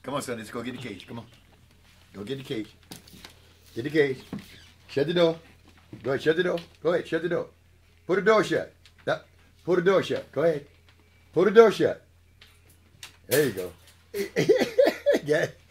Come on, son. Let's go get the cage. Come on. Go get the cage. Get the cage. Shut the door. Go ahead. Shut the door. Go ahead. Shut the door. Pull the door shut. Pull the door shut. Go ahead. Pull the door shut. There you go. Yeah.